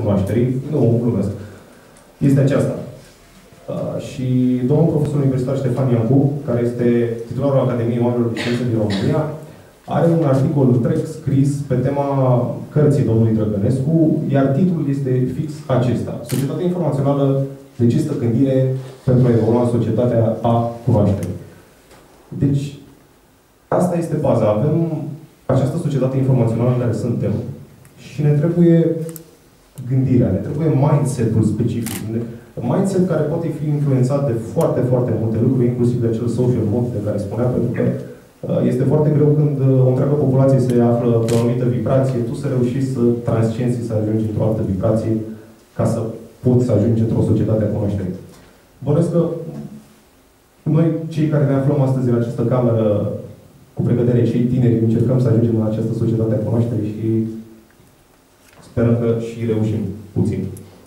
cunoașterii, nu glumesc, este aceasta. Și domnul profesor universitar Ștefan Iancu, care este titularul Academiei Oamenilor de Știință din România, are un articol întreg scris pe tema cărții domnului Drăgănescu, iar titlul este fix acesta: Societatea informațională, decistă gândire pentru a evolua în societatea a cunoașterii. Deci, asta este baza. Avem această societate informațională în care suntem și ne trebuie gândirea, ne trebuie mindset-ul specific. Mindset care poate fi influențat de foarte, foarte multe lucruri, inclusiv de acel social mode de care spunea, pentru că este foarte greu când o întreagă populație se află pe o anumită vibrație, tu să reușești să transcenzi, să ajungi într-o altă vibrație ca să poți să ajungi într-o societate a cunoașterii. Bănuiesc că noi, cei care ne aflăm astăzi în această cameră, cu pregătere, cei tineri, încercăm să ajungem în această societate a cunoașterii și sperăm că și reușim puțin.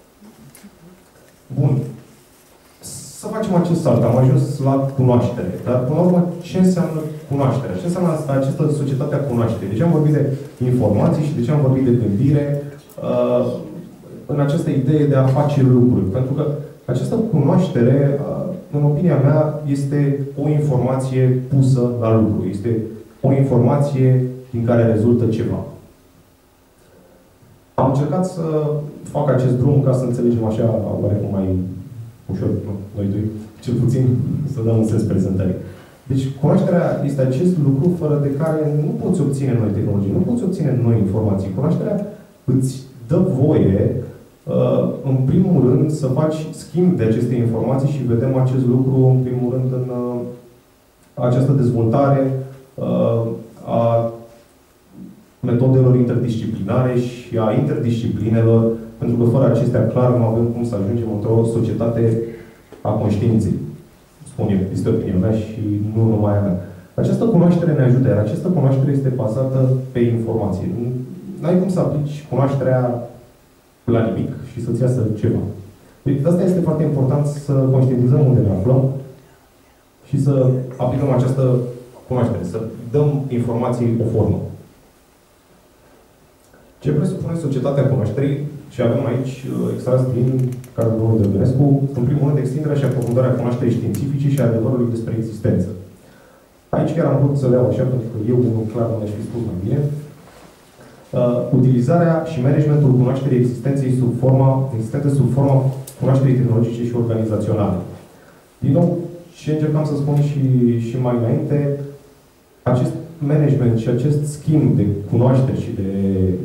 Bun. Să facem acest salt. Am ajuns la cunoaștere. Dar, până la urmă, ce înseamnă cunoașterea? Ce înseamnă această societate a cunoașterii? De ce am vorbit de informații și de ce am vorbit de gândire în această idee de a face lucruri? Pentru că această cunoaștere, în opinia mea, este o informație pusă la lucru. Este o informație din care rezultă ceva. Am încercat să fac acest drum ca să înțelegem așa, oarecum mai ușor, noi doi, cel puțin, să dăm un sens prezentării. Deci, cunoașterea este acest lucru fără de care nu poți obține noi tehnologii, nu poți obține noi informații. Cunoașterea îți dă voie, în primul rând, să faci schimb de aceste informații și vedem acest lucru, în primul rând, în această dezvoltare a metodelor interdisciplinare și a interdisciplinelor, pentru că fără acestea, clar, nu avem cum să ajungem într-o societate a conștiinței. Spun eu, este opinia mea și nu numai a mea. Această cunoaștere ne ajută, iar această cunoaștere este bazată pe informație. N-ai cum să aplici cunoașterea la nimic și să-ți iasă ceva. Deci, de asta este foarte important să conștientizăm unde ne aflăm și să aplicăm această cunoaștere, să dăm informației o formă. Ce presupune societatea cunoașterii, și avem aici extras din cadrul domnului Drăgănescu, în primul rând, extinderea și aprofundarea cunoașterii științifice și a adevărului despre existență. Aici chiar am vrut să le iau așa, pentru că eu, unul clar, nu le-aș fi spus mai bine. Utilizarea și managementul cunoașterii existenței existente sub forma cunoașterii tehnologice și organizaționale. Din nou, ce încercam să spun și mai înainte, acest management și acest schimb de cunoaștere și de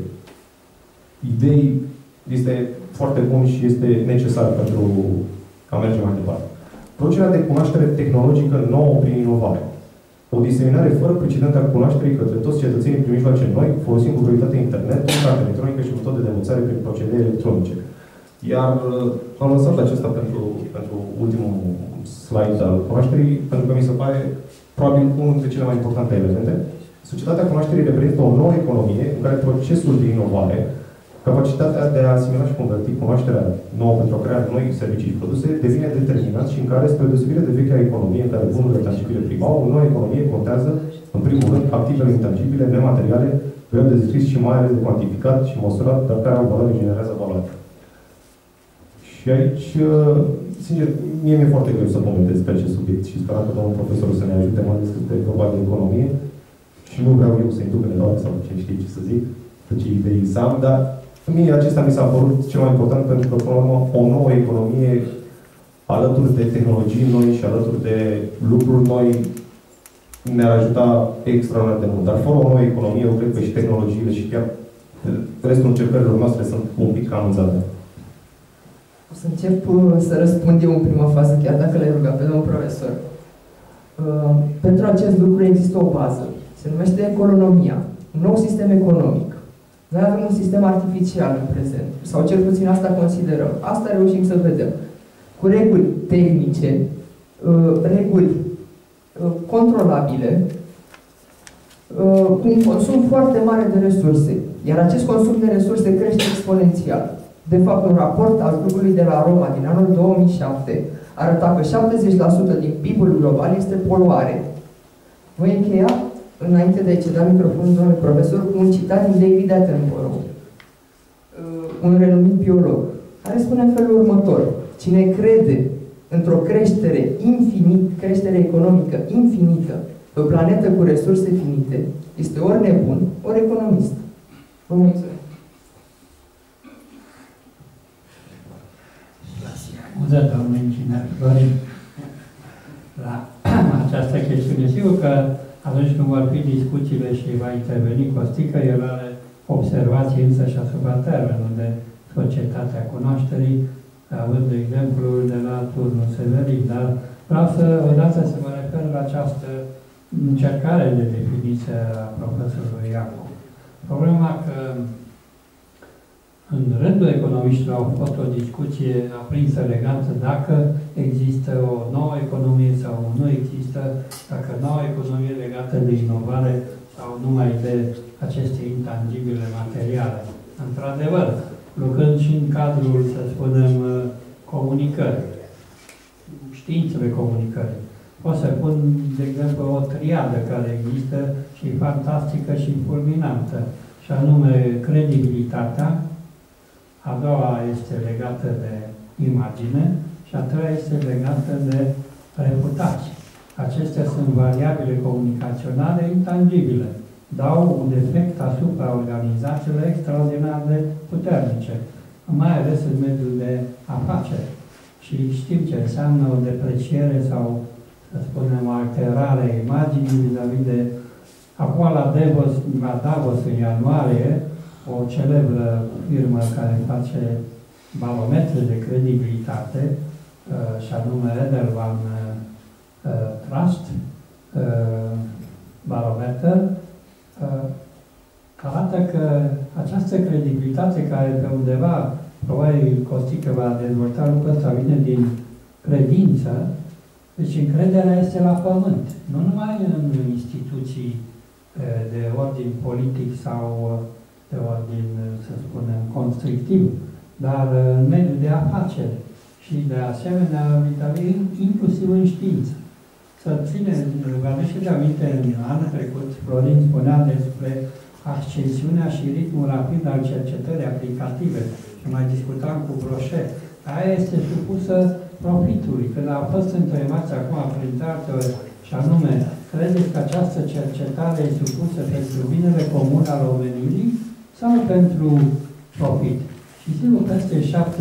idei este foarte bun și este necesar pentru a merge mai departe. Producerea de cunoaștere tehnologică nouă prin inovare. O diseminare fără precedent a cunoașterii către toți cetățenii prin mijloace noi, folosind cu prioritate internetul, carte electronică și metode de învățare prin procedee electronice. Iar am lăsat acesta pentru ultimul slide al cunoașterii, pentru că mi se pare probabil unul dintre cele mai importante elemente. Societatea cunoașterii reprezintă o nouă economie în care procesul de inovare, capacitatea de a asimila și converti cunoașterea nouă pentru a crea noi servicii și produse, devine determinat și în care, spre deosebire de vechea economie, în care bunurile tangibile primau, o nouă economie contează, în primul rând, activele intangibile, nemateriale, greu de descris și mai ales de cuantificat și măsurat, dar care au valoare, generează valoare. Și aici, sincer, mie mi-e foarte greu să comentez pe acest subiect și sper că domnul profesor să ne ajute, mai ales că este vorba de economie și nu vreau eu să-i duc în eroare sau ce știe ce să zic, ce idei să am, dar mie acesta mi s-a părut cel mai important pentru că, până la urmă, o nouă economie alături de tehnologii noi și alături de lucruri noi ne-ar ajuta extraordinar de mult. Dar fără o nouă economie, eu cred că și tehnologiile și chiar restul încercărilor noastre sunt un pic anunțate. O să încep să răspund eu în prima fază, chiar dacă le-ai rugat pe domnul profesor. Pentru acest lucru există o bază. Se numește economia. Un nou sistem economic. Noi avem un sistem artificial în prezent, sau cel puțin asta considerăm. Asta reușim să vedem. Cu reguli tehnice, reguli controlabile, cu un consum foarte mare de resurse. Iar acest consum de resurse crește exponențial. De fapt, un raport al grupului de la Roma din anul 2007 arăta că 70% din PIB-ul global este poluare. Voi încheia, înainte de a ceda microfonul domnului profesor, cu un citat din David Attenborough. un renumit biolog, care spune în felul următor: cine crede într-o creștere economică infinită, pe o planetă cu resurse finite, este ori nebun, ori economist. Vă mulțumesc. Scuze, domnul inginer Florin, la această chestiune. Sigur că atunci când vor fi discuțiile și va interveni Costică, el are observații însă și asupra termenului de societatea cunoașterii, având de exemplu de la turnul Severin, dar vreau să odată să mă refer la această încercare de definiție a profesorului Iacob. Problema că în rândul economiștilor au fost o discuție aprinsă legată dacă există o nouă economie sau nu există, dacă noua economie legată de inovare sau numai de aceste intangibile materiale. Într-adevăr, lucrând și în cadrul, să spunem, comunicării, științele comunicării. Pot să pun, de exemplu, o triadă care există și fantastică și fulminantă, și anume credibilitatea, a doua este legată de imagine și a treia este legată de reputație. Acestea sunt variabile comunicaționale intangibile. Dau un efect asupra organizațiilor extraordinar de puternice, mai ales în mediul de afaceri. Și știm ce înseamnă o depreciere sau, să spunem, o alterare a imaginii vis-a-vis de... Acum la Davos în ianuarie, o celebră firmă care face barometre de credibilitate, și anume Edelman Trust Barometer, arată că această credibilitate care pe undeva, probabil Costică va dezvolta lucrul ăsta, vine din credință, deci încrederea este la pământ, nu numai în instituții de ordin politic sau de ordin, să spunem, constrictiv, dar în mediul de afaceri și de asemenea, inclusiv în știință. Să țineți, vă aduceți aminte, în anul trecut, Florin spunea despre ascensiunea și ritmul rapid al cercetării aplicative. Și mai discutam cu Brochet. Aia este supusă profitului. Când a fost întrebați acum printate, și anume, credeți că această cercetare e supusă pentru binele comun al omenirii sau pentru profit? Și sigur, peste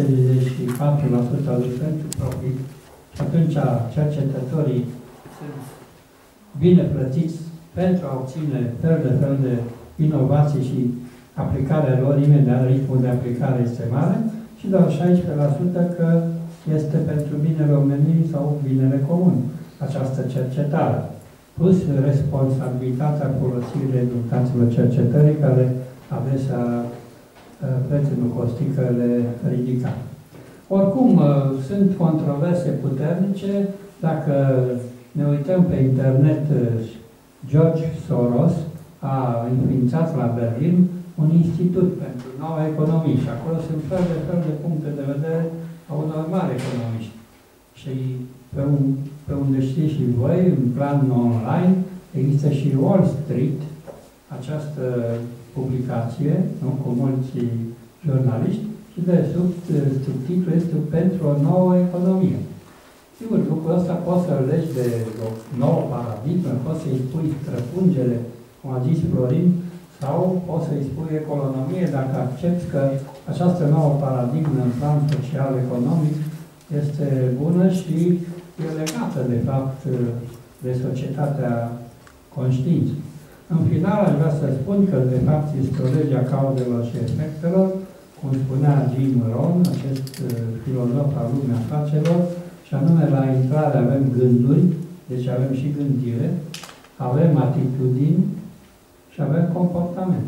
74% au zis pentru profit. Și atunci cercetătorii sunt bine plătiți pentru a obține fel de inovații și aplicarea lor imediat, ritmul de aplicare este mare, și doar 16% că este pentru binele omenirii sau binele comun, această cercetare. Plus responsabilitatea folosirii rezultatelor cercetării, care adesea prietenul Costică le ridica. Oricum, sunt controverse puternice. Dacă ne uităm pe internet, George Soros a înființat la Berlin un institut pentru noua economie și acolo sunt fel de puncte de vedere a unor mari economiști. Și pe unde știți și voi, în plan online, există și Wall Street, această publicație, nu, cu mulți jurnaliști, și de subtitlul este pentru o nouă economie. Sigur, lucrul ăsta poți să-l legi de o nouă paradigmă, poți să-i spui străpungere, cum a zis Florin, sau poți să-i spui economie, dacă accepti că această nouă paradigmă în plan social-economic este bună și e legată, de fapt, de societatea conștiinței. În final, aș vrea să spun că, de fapt, este o lege a cauzelor și efectelor, cum spunea Jim Rohn, acest filozof al lumii afacerilor, și anume, la intrare avem gânduri, deci avem și gândire, avem atitudini și avem comportament.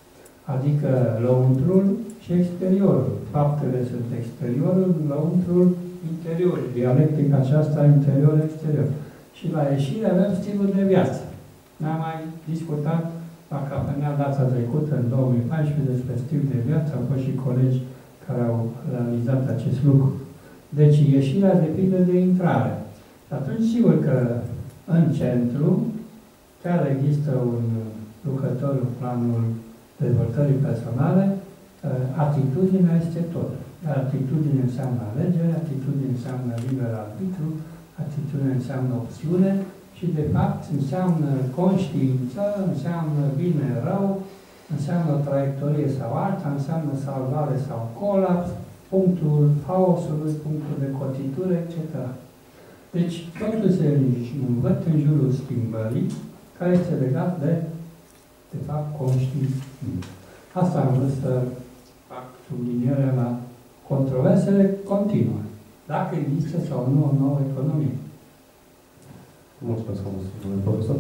Adică lăuntrul și exteriorul. Faptele sunt exteriorul, lăuntrul interior. Dialectica aceasta interior-exterior. Și la ieșire avem stilul de viață. Ne-am mai discutat la cafenea data trecută, în 2014, despre stil de viață. Au fost și colegi care au realizat acest lucru. Deci ieșirea depinde de intrare. Și atunci, sigur că în centru chiar există un lucrător în planul dezvoltării personale atitudinea este tot. Atitudine înseamnă alegere, atitudine înseamnă liber arbitru, atitudine înseamnă opțiune și, de fapt, înseamnă conștiință, înseamnă bine, rău, înseamnă traiectorie sau alta, înseamnă salvare sau colaps, punctul haosului, punctul de cotitură, etc. Deci, totul se învăț în jurul schimbării, care este legat de fapt, conștiință. Asta am vrut să fac sublinierea la controversele continuă. Dacă există sau nu o nouă economie. Mulțumesc frumos, domnule profesor.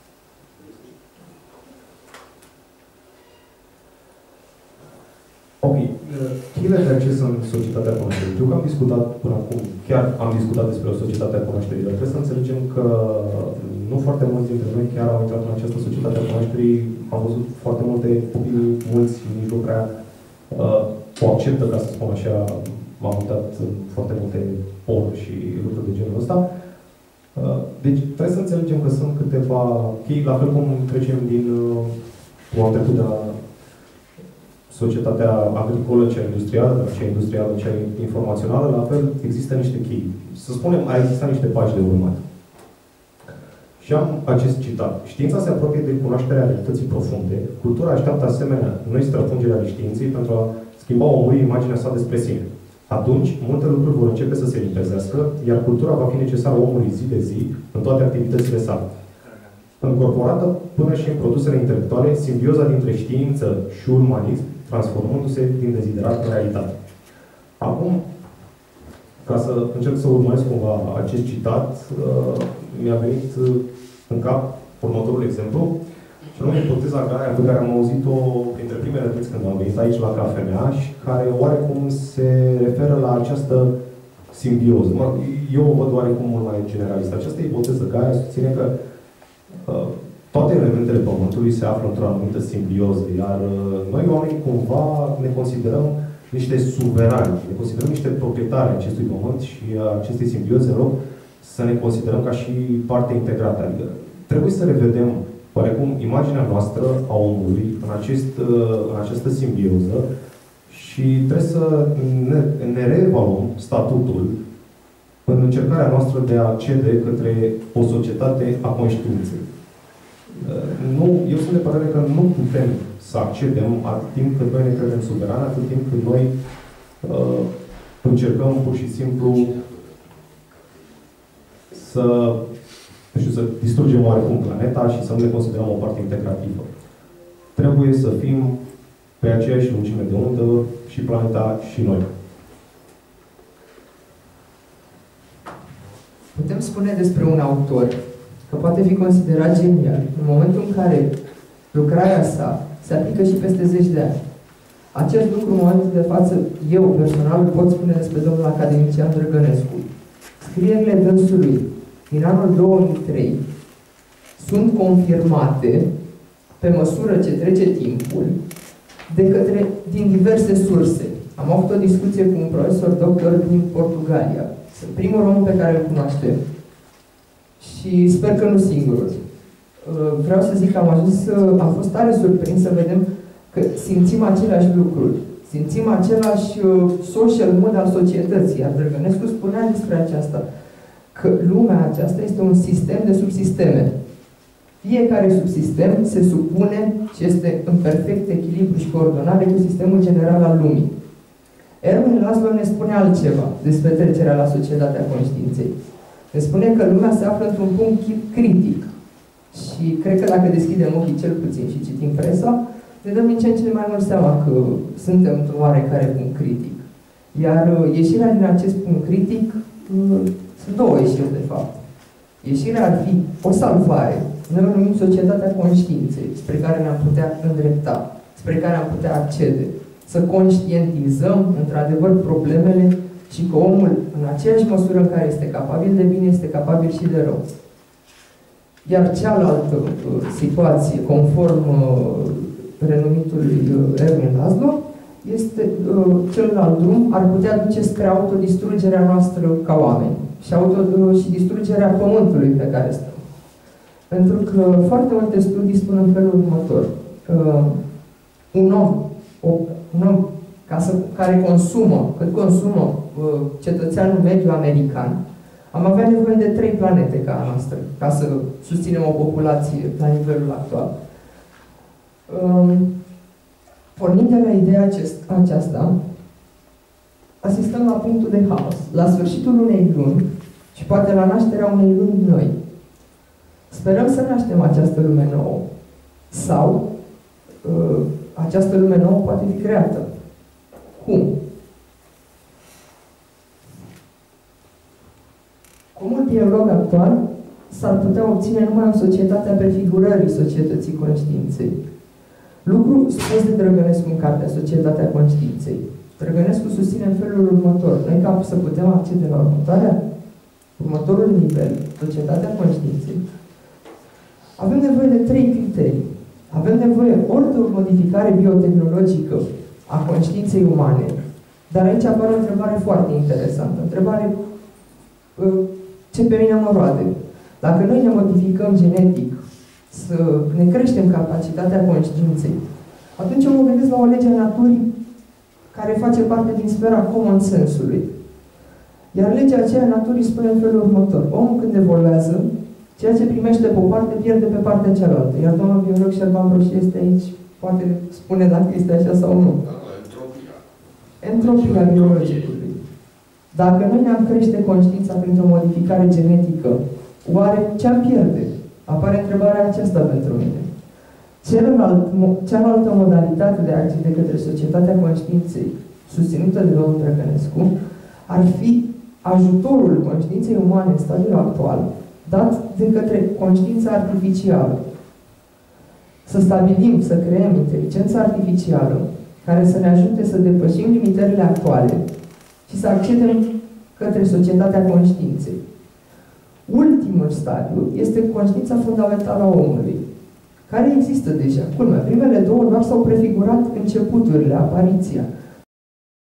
Ok. Cheile de acces în societatea cunoașterii. Știu că am discutat până acum, chiar am discutat despre o societate a cunoașterii, dar trebuie să înțelegem că nu foarte mulți dintre noi chiar au intrat în această societate a cunoașterii. Am văzut foarte multe copii, mulți nici nu prea o acceptă, ca să spun așa. M-am uitat în foarte multe poruri și lucruri de genul ăsta. Deci trebuie să înțelegem că sunt câteva chei, la fel cum trecem cum am trecut de la societatea agricolă, cea industrială, dar cea industrială, cea informațională, la fel există niște chei. Să spunem, ar exista niște pași de urmat. Și am acest citat. Știința se apropie de cunoașterea realității profunde. Cultura așteaptă asemenea noi străpungerea ale științei pentru a schimba omului imaginea sa despre sine. Atunci, multe lucruri vor începe să se limpezească, iar cultura va fi necesară omului zi de zi în toate activitățile sale. Încorporată până și în produsele intelectuale, simbioza dintre știință și umanism, transformându-se din deziderat în realitate. Acum, ca să încerc să urmăresc cumva acest citat, mi-a venit în cap următorul exemplu, și anume ipoteza Gaia pe care am auzit-o printre primele dăți când am venit aici la cafenea și care oarecum se referă la această simbioză. Eu o văd oarecum mult mai generalist. Această ipoteză Gaia susține că toate elementele Pământului se află într-o anumită simbioză, iar noi oamenii cumva ne considerăm niște suverani, ne considerăm niște proprietari acestui Pământ și acestei simbioze, în loc să ne considerăm ca și parte integrată. Adică trebuie să revedem oarecum imaginea noastră a omului în această simbioză și trebuie să ne reevaluăm statutul în încercarea noastră de a accede către o societate a conștiinței. Eu sunt de părere că nu putem să accedem atât timp cât noi ne credem suverani, atât timp cât noi încercăm pur și simplu să distrugem oarecum planeta și să nu ne considerăm o parte integrativă. Trebuie să fim pe aceeași lungime de undă și planeta și noi. Putem spune despre un autor că poate fi considerat genial în momentul în care lucrarea sa se aplică și peste 10 de ani. Acest lucru, în momentul de față, eu personal pot spune despre domnul academician Drăgănescu. Scrierile dânsului din anul 2003 sunt confirmate pe măsură ce trece timpul din diverse surse. Am avut o discuție cu un profesor doctor din Portugalia. Sunt primul român pe care îl cunoaștem și sper că nu singurul. Vreau să zic că am fost tare surprins să vedem că simțim aceleași lucruri. Simțim același social mood al societății. Iar Drăgănescu spunea despre aceasta, că lumea aceasta este un sistem de subsisteme. Fiecare subsistem se supune și este în perfect echilibru și coordonare cu sistemul general al lumii. Erwin Laszlo ne spune altceva despre trecerea la societatea conștiinței. Ne spune că lumea se află într-un punct critic. Și cred că dacă deschidem ochii cel puțin și citim presa, ne dăm din ce în ce mai mult seama că suntem într-un oarecare punct critic. Iar ieșirea din acest punct critic, sunt două ieșiri de fapt. Ieșirea ar fi o salvare. Noi o numim societatea conștiinței, spre care ne-am putea îndrepta, spre care am putea accede. Să conștientizăm, într-adevăr, problemele și că omul, în aceeași măsură în care este capabil de bine, este capabil și de rău. Iar cealaltă situație, conform renumitului Erwin Laszlo, este celălalt drum ar putea duce spre autodistrugerea noastră ca oameni și distrugerea pământului pe care stăm. Pentru că foarte multe studii spun în felul următor. Un om, un om care consumă, cât consumă cetățeanul mediu american, am avea nevoie de 3 planete ca a noastră, ca să susținem o populație la nivelul actual. Pornind de la ideea aceasta, asistăm la punctul de haos, la sfârșitul unei luni și poate la nașterea unei lumi noi. Sperăm să naștem această lume nouă sau această lume nouă poate fi creată. Cum? Cu mult dialog actual s-ar putea obține numai o societate a prefigurării societății conștiinței. Lucru spus de Drăgănescu în cartea Societatea Conștiinței. Drăgănescu susține în felul următor. Noi, ca să putem accede la următorul nivel, Societatea Conștiinței, avem nevoie de 3 criterii. Avem nevoie ori de o modificare biotehnologică a conștiinței umane, dar aici apare o întrebare foarte interesantă. Întrebare ce pe mine mă roade. Dacă noi ne modificăm genetic, să ne creștem capacitatea conștiinței, atunci eu mă gândesc la o lege a naturii care face parte din sfera common sense-ului. Iar legea aceea naturii spune în felul următor. Omul când evoluează, ceea ce primește pe o parte, pierde pe partea cealaltă. Iar domnul biolog Șerban Broșie este aici, poate spune dacă este așa sau nu. Entropia biologicului. Dacă noi ne-am crește conștiința printr-o modificare genetică, oare ce-am pierde? Apare întrebarea aceasta pentru mine. Cealaltă modalitate de acție de către Societatea Conștiinței, susținută de domnul Drăgănescu, ar fi ajutorul conștiinței umane în stadiul actual, dat de către conștiința artificială. Să stabilim, să creăm inteligența artificială care să ne ajute să depășim limitările actuale și să accedem către societatea conștiinței. Ultimul stadiu este conștiința fundamentală a omului, care există deja. Culmea, primele 2 doar s-au prefigurat începuturile, apariția.